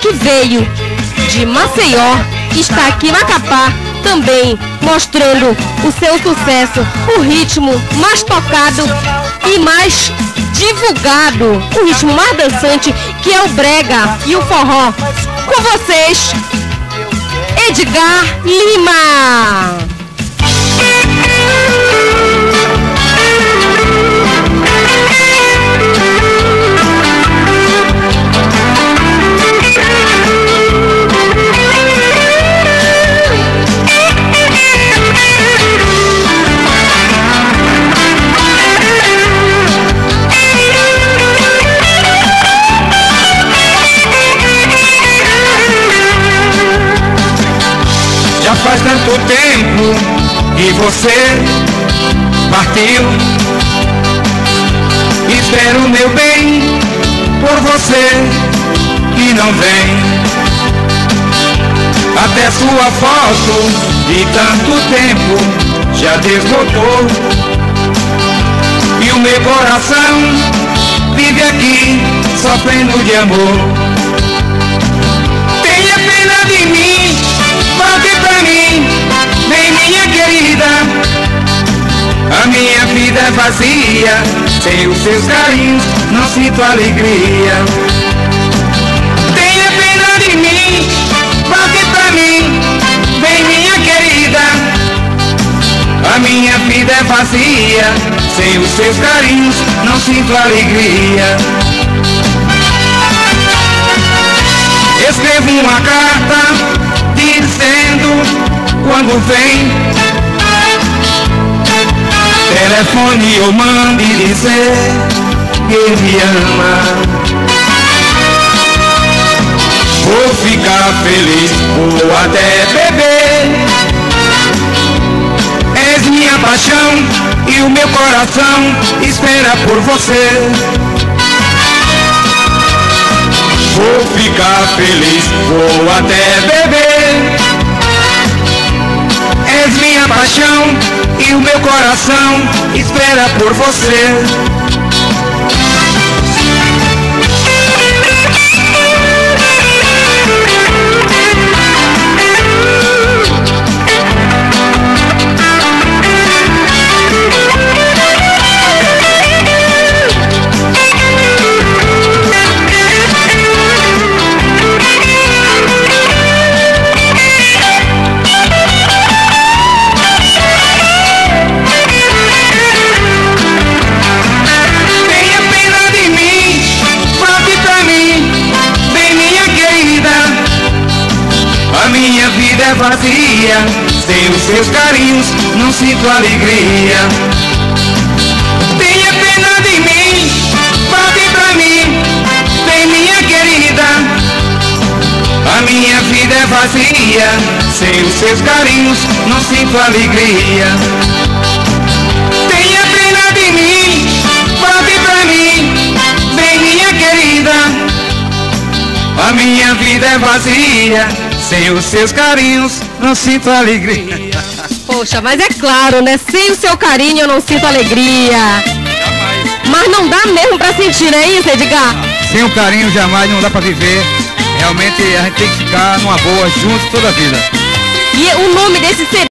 que veio de Maceió, está aqui em Macapá, também mostrando o seu sucesso, o ritmo mais tocado e mais divulgado, o ritmo mais dançante, que é o brega e o forró. Com vocês, Edgar Lima. Já faz tanto tempo que você partiu. Espero meu bem por você que não vem. Até sua foto de tanto tempo já desbotou. E o meu coração vive aqui sofrendo de amor. Tenha pena de mim, volte pra mim, vem minha querida. A minha vida é vazia, sem os seus carinhos não sinto alegria. Tenha pena de mim, volte pra mim, vem minha querida. A minha vida é vazia, sem os seus carinhos não sinto alegria. Escrevo uma carta dizendo quando vem. Telefone ou mande dizer que me ama. Vou ficar feliz, vou até beber. És minha paixão e o meu coração espera por você. Vou ficar feliz, vou até beber. És minha paixão e o meu coração espera por você. Minha vida é vazia, sem os seus carinhos não sinto alegria. Tenha pena de mim, volte pra mim, vem minha querida. A minha vida é vazia, sem os seus carinhos não sinto alegria. Tenha pena de mim, volte pra mim, vem minha querida. A minha vida é vazia, sem os seus carinhos, não sinto alegria. Poxa, mas é claro, né? Sem o seu carinho eu não sinto alegria. Jamais. Mas não dá mesmo pra sentir, não é isso, Edgar? Sem o carinho jamais não dá pra viver. Realmente a gente tem que ficar numa boa junto toda a vida. E o nome desse CD